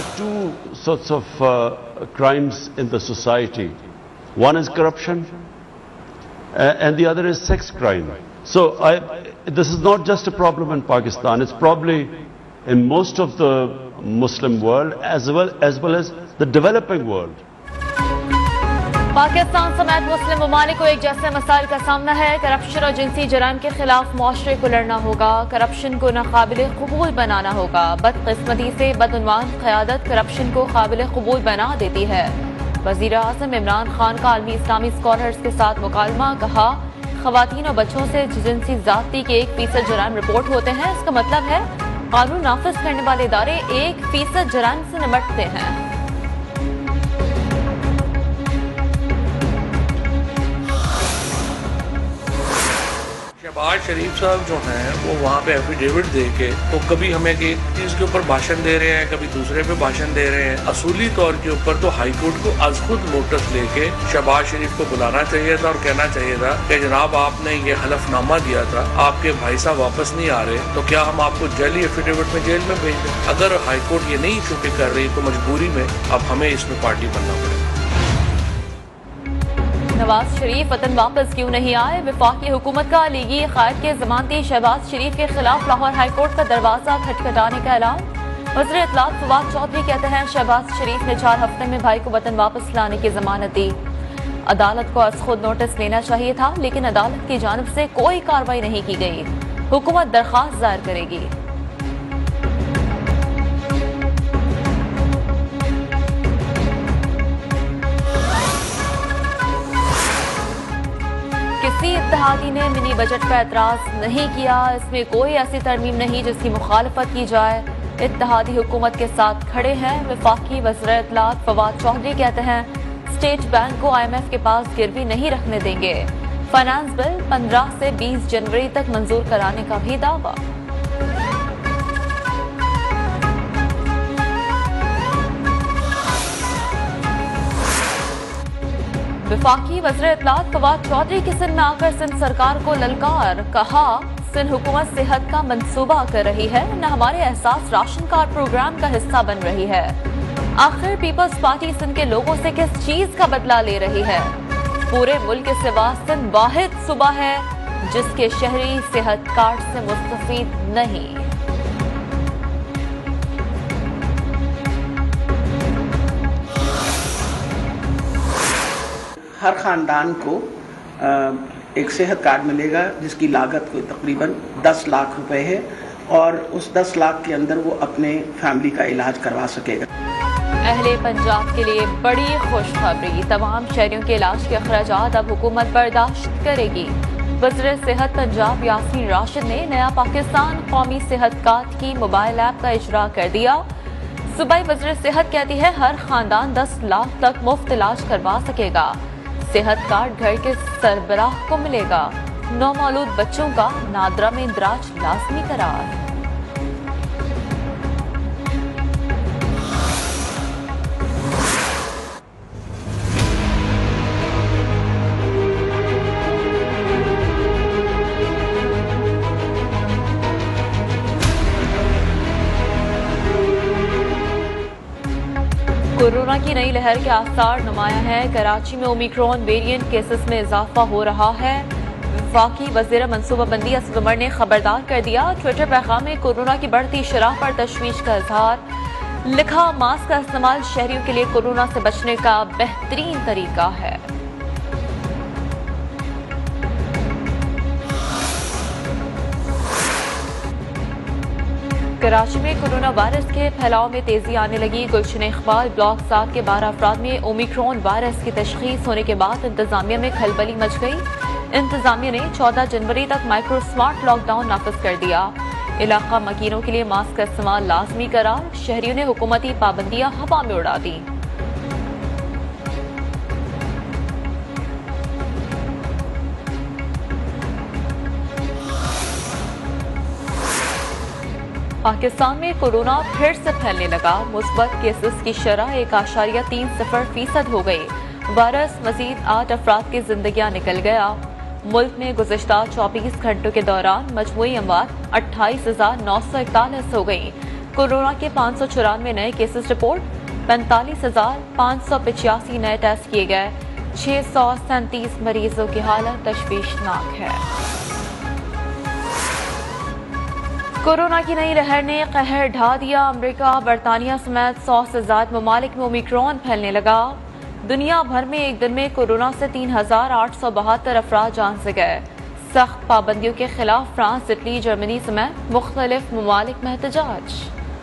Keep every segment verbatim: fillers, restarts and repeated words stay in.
two sorts of uh, crimes in the society. One is corruption, uh, and the other is sex crime. So I, this is not just a problem in Pakistan. It's probably in most of the Muslim world as well as well as the developing world. Pakistan समेत मुस्लिम ममालिक को एक जैसे मसाइल का सामना है। Corruption और जिनसी जराइम के खिलाफ मुआशरे को लड़ना होगा, करप्शन को नाकाबिल कबूल बनाना होगा। बदकिस्मती से बदउनवान क़यादत करप्शन को काबिल कबूल बना देती है। वज़ीर आज़म इमरान खान का आलमी इस्लामी स्कॉलर्स के साथ मुकालमा, कहा ख़वातीन और बच्चों से जिनसी ज़्यादती के एक फीसद जराइम रिपोर्ट होते हैं। इसका मतलब है कानून नाफिज करने वाले इदारे एक फीसद जराइम से निपटते हैं। शहबाज शरीफ साहब जो हैं वो वहाँ पे एफिडेविट दे के तो कभी हमें एक चीज़ के ऊपर भाषण दे रहे हैं, कभी दूसरे पे भाषण दे रहे हैं। असूली तौर के ऊपर तो हाई कोर्ट को आज खुद नोटिस लेके शहबाज शरीफ को बुलाना चाहिए था और कहना चाहिए था कि जनाब आपने ये हलफनामा दिया था, आपके भाई साहब वापस नहीं आ रहे, तो क्या हम आपको जल्दी एफिडेविट में जेल में भेज दें। अगर हाई कोर्ट ये नहीं छुट्टी कर रही तो मजबूरी में अब हमें इसमें पार्टी बनना पड़ेगा। नवाज शरीफ वतन वापस क्यों नहीं आए? वफाकी हुकूमत का लीगी कायद के जमानती शहबाज शरीफ के खिलाफ लाहौर हाई कोर्ट का दरवाजा खटखटाने का ऐलान। वज़ीर इत्तलात फवाद चौधरी कहते हैं शहबाज शरीफ ने चार हफ्ते में भाई को वतन वापस लाने की जमानत दी। अदालत को आज खुद नोटिस लेना चाहिए था, लेकिन अदालत की जानिब से कोई कार्रवाई नहीं की गई। हुकूमत दरख्वास्त दायर करेगी। किसी इत्तेहादी ने मिनी बजट पर एतराज नहीं किया। इसमें कोई ऐसी तरमीम नहीं जिसकी मुखालफत की जाए। इत्तेहादी हुकूमत के साथ खड़े हैं। वफाकी वज़ीर इत्तलात फवाद चौधरी कहते हैं स्टेट बैंक को आई एम एफ के पास गिरवी नहीं रखने देंगे। फाइनेंस बिल पंद्रह से बीस जनवरी तक मंजूर कराने का भी दावा। वफाकी वज़ीर इत्तलात फवाद चौधरी की सिंध में आकर सिंध सरकार को ललकार, कहा सिंध हुकूमत सेहत का मंसूबा कर रही है, न हमारे एहसास राशन कार्ड प्रोग्राम का हिस्सा बन रही है। आखिर पीपल्स पार्टी सिंध के लोगों से किस चीज का बदला ले रही है? पूरे मुल्क के सिवा सिंध वाहिद सूबा है जिसके शहरी सेहत कार्ड से मुस्तफीद नहीं। हर खानदान को एक सेहत कार्ड मिलेगा जिसकी लागत कोई तकरीबन दस लाख रुपए है और उस दस लाख के अंदर वो अपने फैमिली का इलाज करवा सकेगा। अहले पंजाब के लिए बड़ी खुशखबरी, तमाम शहरियों के इलाज के अखराजात अब हुकूमत बर्दाश्त करेगी। वज़ीर सेहत पंजाब यासीन राशिद ने नया पाकिस्तान कौमी सेहत कार्ड की मोबाइल ऐप का इजरा कर दिया। सूबाई वज़ीर सेहत कहती है हर खानदान दस लाख तक मुफ्त इलाज करवा सकेगा। सेहत कार्ड घर के सरबराह को मिलेगा। नौमौलूद बच्चों का नादरा में इंदराज लाजमी करार। कोरोना की नई लहर के आसार नुमाया है। कराची में ओमिक्रॉन वेरिएंट केसेस में इजाफा हो रहा है। वफाकी वज़ीर मनसूबाबंदी असद उमर ने खबरदार कर दिया। ट्विटर पैगाम में कोरोना की बढ़ती शरह पर तशवीश का इजहार। लिखा मास्क का इस्तेमाल शहरियों के लिए कोरोना से बचने का बेहतरीन तरीका है। कराची में कोरोना वायरस के फैलाव में तेजी आने लगी। गुलशन इकबाल ब्लॉक सात के बारह अफराद में ओमिक्रॉन वायरस की तशखीस होने के बाद इंतजामिया में खलबली मच गई। इंतजामिया ने चौदह जनवरी तक माइक्रो स्मार्ट लॉकडाउन नाफिज कर दिया। इलाका मकीनों के लिए मास्क का इस्तेमाल लाजमी करार। शहरियों ने हुकूमती पाबंदियां हवा में उड़ा दी। पाकिस्तान में कोरोना फिर से फैलने लगा। मुस्बत केसेस की शरह एक आशारिया तीन सिफर फीसद हो गई। वायरस मजीद आठ अफराद की जिंदगियां निकल गया। मुल्क में गुज़िश्ता चौबीस घंटों के दौरान मजमूई अमवात अट्ठाईस हजार नौ सौ इकतालीस हो गई। कोरोना के पाँच सौ चौरानवे नए केसेस रिपोर्ट, पैंतालीस हजार पाँच सौ पिचासी नए टेस्ट किए गए, छह सौ सैंतीस मरीजों की हालत तशवीशनाक है। कोरोना की नई लहर ने कहर ढा दिया। अमेरिका, बरतानिया समेत सौ से ज्यादा ममालिक में ओमिक्रॉन फैलने लगा। दुनिया भर में एक दिन में कोरोना से तीन हजार आठ सौ बहत्तर अफराद जान से गए। सख्त पाबंदियों के खिलाफ फ्रांस, इटली, जर्मनी समेत मुख्तलिफ ममालिक में एहतजाज।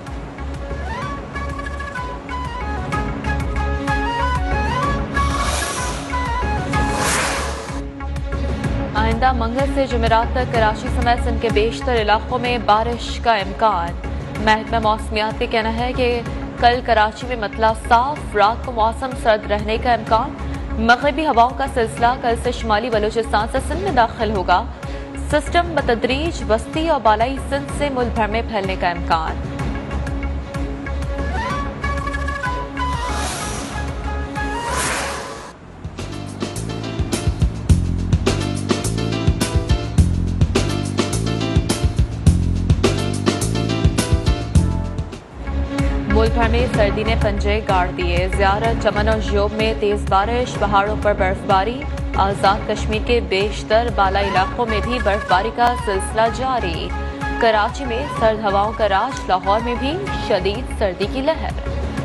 आइंदा मंगल से जुमेरात तक कराची समेत सिंध के बेशतर इलाकों में बारिश का इम्कान। महकमा मौसमियात का कहना है कि कल कराची में मतला साफ, रात को मौसम सर्द रहने का इम्कान। मगरिबी हवाओं का सिलसिला कल से शुमाली बलूचिस्तान से सिंध में दाखिल होगा। सिस्टम बतदरीज बस्ती और बालाई सिंध से मुल्क भर में फैलने का इम्कान। मुल्क भर में सर्दी ने पंजे गाड़ दिए। ज़ियारत, चमन और ज़्योब में तेज बारिश, पहाड़ों पर बर्फबारी। आज़ाद कश्मीर के बेशतर बाला इलाकों में भी बर्फबारी का सिलसिला जारी। कराची में सर्द हवाओं का राज, लाहौर में भी शदीद सर्दी की लहर।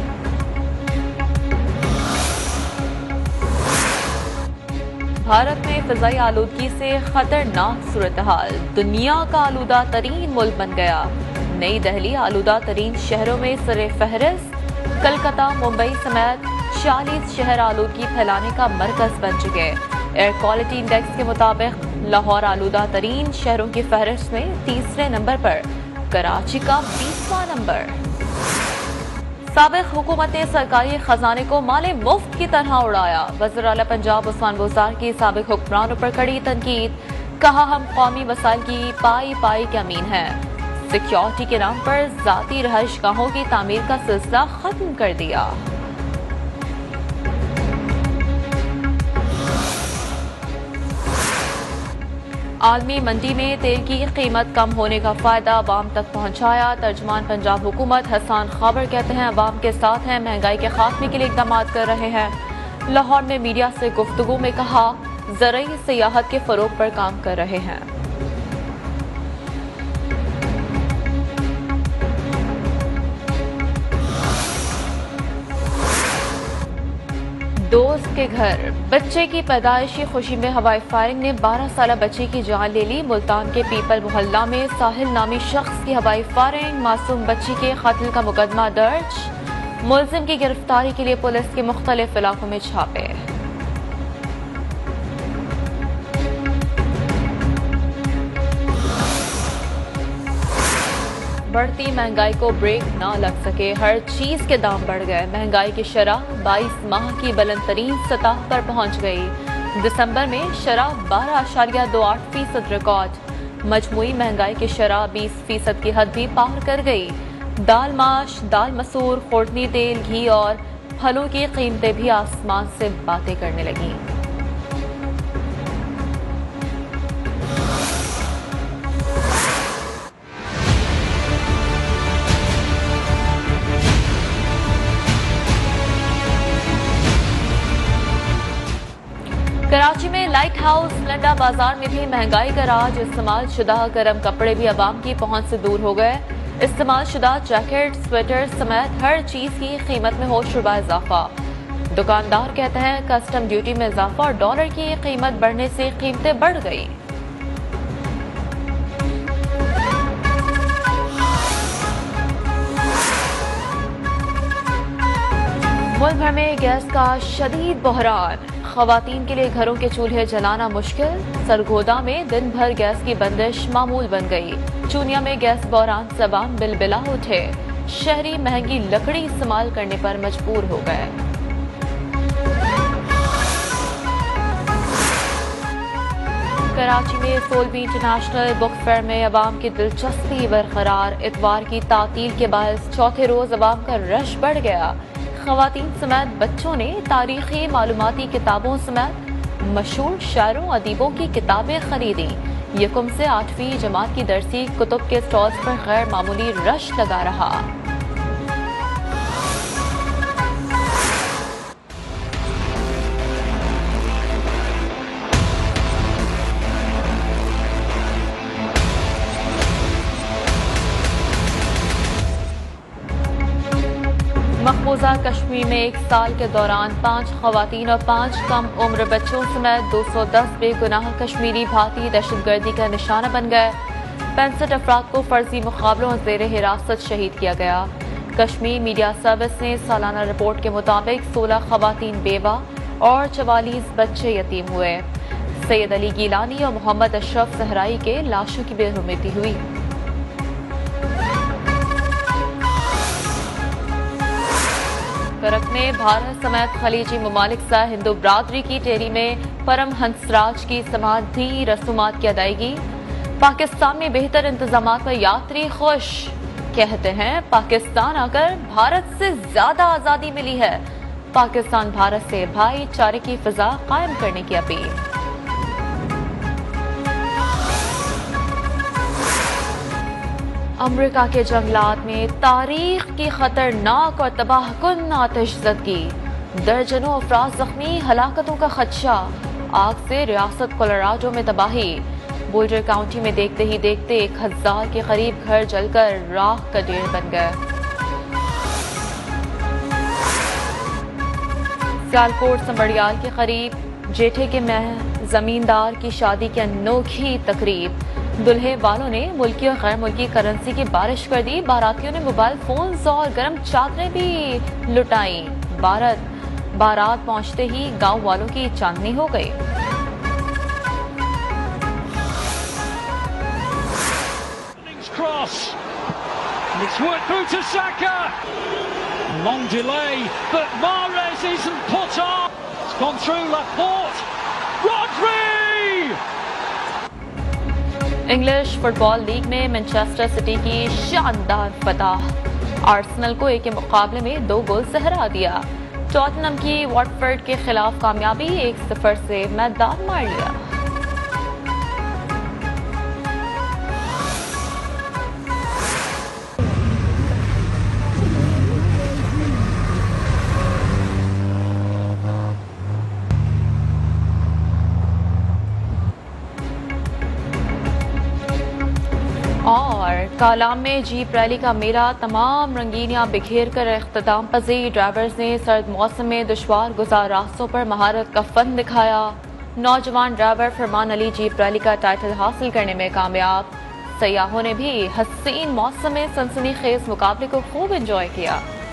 भारत में फिजाई आलूदगी से खतरनाक सूरत हाल, दुनिया का आलूदा तरीन मुल्क बन गया। नई दिल्ली आलूदा तरीन शहरों में सरे फहरिस्त। कलकत्ता, मुंबई समेत चालीस शहर आलूदगी फैलाने का मरकज बन चुके। एयर क्वालिटी इंडेक्स के मुताबिक लाहौर आलूदा तरीन शहरों की फहरिस्त में तीसरे नंबर पर, कराची का बीसवां नंबर। साबिक हुकूमत ने सरकारी खजाने को माले मुफ्त की तरह उड़ाया। वज़ीर आला पंजाब उस्मान बुज़दार की साबिक हुक्मरानों पर कड़ी तनकीद। कहा, हम कौमी वसाइल की पाई पाई के अमीन हैं। सिक्योरिटी के नाम पर जाती रहायशगाहों की तामीर का सिलसिला खत्म कर दिया। आलमी मंडी में तेल की कीमत कम होने का फायदा अवाम तक पहुंचाया। तर्जुमान पंजाब हुकूमत हसन खाबर कहते हैं, अवाम के साथ हैं, महंगाई के खात्मे के लिए इकदाम कर रहे हैं। लाहौर में मीडिया से गुफ्तगू में कहा, ज़रई सियाहत के फरोग पर काम कर रहे हैं। दोस्त के घर बच्चे की पैदाइशी खुशी में हवाई फायरिंग ने बारह साल बच्चे की जान ले ली। मुल्तान के पीपल मोहल्ला में साहिल नामी शख्स की हवाई फायरिंग, मासूम बच्ची के कत्ल का मुकदमा दर्ज। मुलजिम की गिरफ्तारी के लिए पुलिस के मुख्तलिफ इलाकों में छापे। बढ़ती महंगाई को ब्रेक ना लग सके, हर चीज के दाम बढ़ गए। महंगाई की शरह बाईस माह की बुलंद तरीन सतह पर पहुंच गई। दिसंबर में शरह बारह आशारिया दो आठ फीसद रिकॉर्ड। मजमुई महंगाई की शरह बीस फीसद की हद भी पार कर गई। दाल माश, दाल मसूर, खोटनी तेल, घी और फलों की कीमतें भी आसमान से बातें करने लगी। कराची में लाइट हाउस लंडा बाजार में भी महंगाई का राज। इस्तेमाल शुदा गर्म कपड़े भी आवाम की पहुंच से दूर हो गए। इस्तेमाल शुदा जैकेट, स्वेटर समेत हर चीज की कीमत में हो शुबा इजाफा। दुकानदार कहते हैं, कस्टम ड्यूटी में इजाफा और डॉलर की कीमत बढ़ने से कीमतें बढ़ गई। मुल्क भर में गैस का शदीद बहरान। खवातीन के लिए घरों के चूल्हे जलाना मुश्किल। सरगोदा में दिन भर गैस की बंदिश मामूल बन गई। चूनिया में गैस बहरान से अवाम बिलबिला उठे। शहरी महंगी लकड़ी इस्तेमाल करने पर मजबूर हो गए। कराची में सोलहवीं इंटरनेशनल बुक फेयर में अवाम की दिलचस्पी बरकरार। इतवार की तातील के बाद चौथे रोज अवाम का रश बढ़ गया। खवातीन समेत बच्चों ने तारीखी मालूमाती किताबों समेत मशहूर शायरों अदीबों की किताबें खरीदी। यकम से आठवीं जमात की दरसी कुतुब के स्टॉल्स पर गैर मामूली रश लगा रहा। मकबूजा कश्मीर में एक साल के दौरान पाँच खवातीन और पाँच कम उम्र बच्चों समेत दो सौ दस बेगुनाह कश्मीरी भारतीय दहशतगर्दी का निशाना बन गए। पैंसठ अफराद को फर्जी मुकाबलों और जेर हिरासत शहीद किया गया। कश्मीर मीडिया सर्विस ने सालाना रिपोर्ट के मुताबिक सोलह खवातीन बेवा और चवालीस बच्चे यतीम हुए। सैयद अली गीलानी और मोहम्मद अशरफ सहराई के लाशों की बेरुमती हुई। करक में भारत समेत खलीजी ममालिक से हिंदू बरादरी की टेरी में परम हंसराज की समाधि रसूमात की अदायगी। पाकिस्तान में बेहतर इंतजाम पर यात्री खुश, कहते हैं पाकिस्तान आकर भारत से ज्यादा आजादी मिली है। पाकिस्तान भारत से भाईचारे की फिजा कायम करने की अपील। अमेरिका के जंगलात में तारीख की खतरनाक और तबाहकुन आतिशज़दगी, दर्जनों अफराद जख्मी, हलाकतों का खदशा। आग से रियासत कोलोराडो में तबाही। बोल्डर काउंटी में देखते ही देखते एक हजार के करीब घर जलकर राख का ढेर बन गए। सियालकोट संबड़ियाल के करीब जेठे के मह जमींदार की शादी की अनोखी तकरीब। दुल्हे वालों ने मुल्की और गैर मुल्की करेंसी की बारिश कर दी। बारातियों ने मोबाइल फोन्स और गर्म चादरें भी लुटाई। बारात बारात पहुंचते ही गांव वालों की चांदनी हो गई। Cross. It's worked through to Saka. Long delay, but Mahrez isn't put on. It's gone through Laporte. Rodri! English football league में मैनचेस्टर सिटी की शानदार फतह। आर्सेनल को एक के मुकाबले में दो गोल से हरा दिया। टॉटनहम की वॉटफोर्ड के खिलाफ कामयाबी, एक सिफर से मैदान मार लिया। और कालाम में जीप रैली का मेला, तमाम रंगीनियां बिखेर कर इख्तिताम पजीर। ड्राइवर्स ने सर्द मौसम में दुश्वार गुजार रास्तों पर महारत का फन दिखाया। नौजवान driver Farman Ali jeep rally का टाइटल हासिल करने में कामयाब। सयाहों ने भी हसीन मौसम में सनसनीखेज मुकाबले को खूब एंजॉय किया।